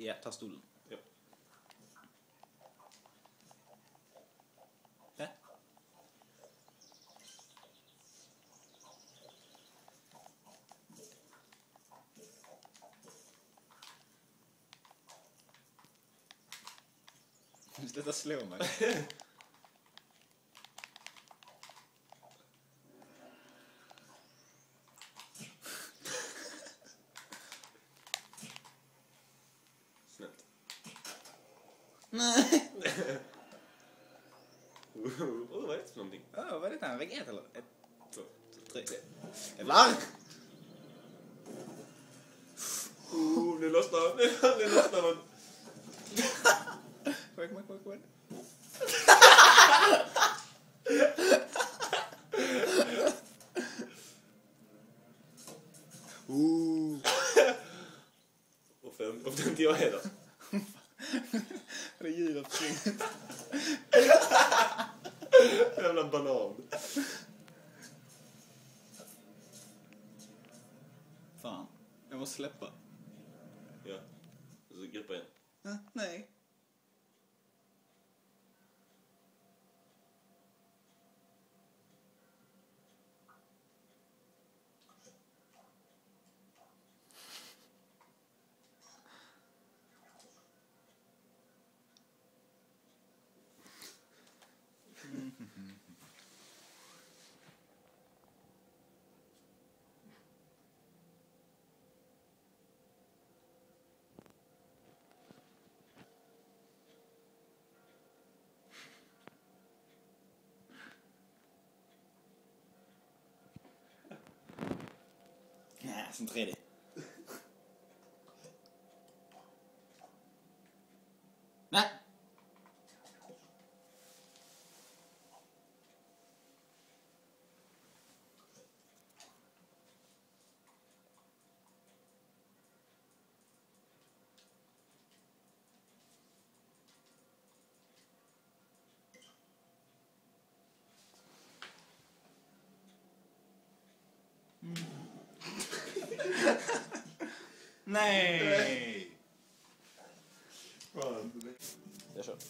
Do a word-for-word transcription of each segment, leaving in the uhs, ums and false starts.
Ja, ta stolen. Ja. Ja. Sluta slå mig. Snällt. Nej. Åh, vad är det för någonting? Ja, vad är det här? Väg ett eller? Ett, Två. tre. Jävlar! Oh, nu lossnar han. Nu lossnar han. Kom igen, kom igen, kom igen. Ooh. Och fem, och inte jag heller. Det är ljudet fint. Jävla banan. Fan, jag måste släppa. Ja, och så greppa igen. Ah, nej. Nej, som tredje. Nej. Nej. Fan. Jag kör.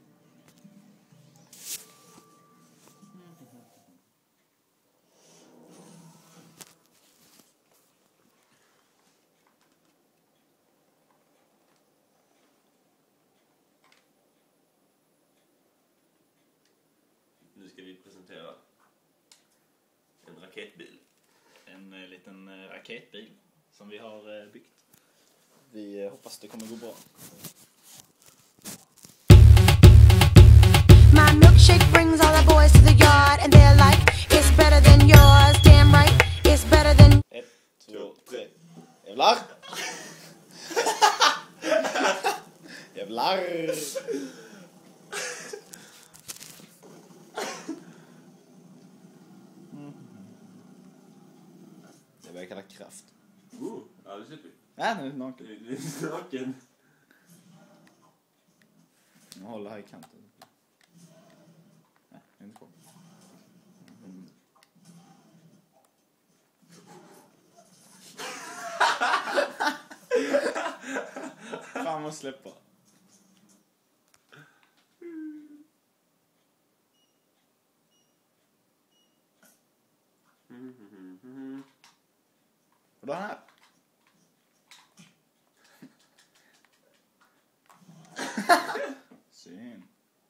Nu ska vi presentera en raketbil. En eh, liten eh, raketbil som vi har eh, byggt. Vi eh, hoppas det kommer gå bra. My milkshake brings all the boys to the yard and they're like, it's better than yours, damn right, it's better than... Ett, två, tre. Jävlar! Jävlar! Det börjar kalla kraft. Oh, ja, det släpper vi. Ja, nu är det naken. Nu är det naken. Jag håller här i kanten. Nej, det är inte kvar. Mm. Fan, måste släppa. Och då har han här. Syn.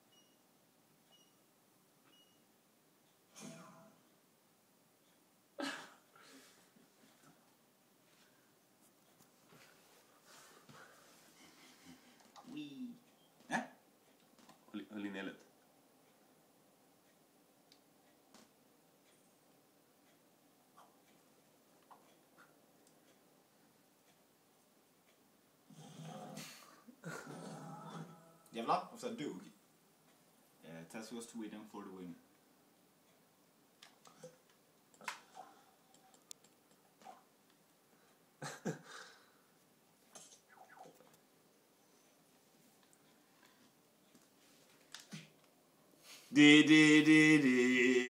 Wee. Ja. Håll, håll in eldet. Jävlar, och så dog. Eh, Tess was Sweden for the win. Di, di, di, di.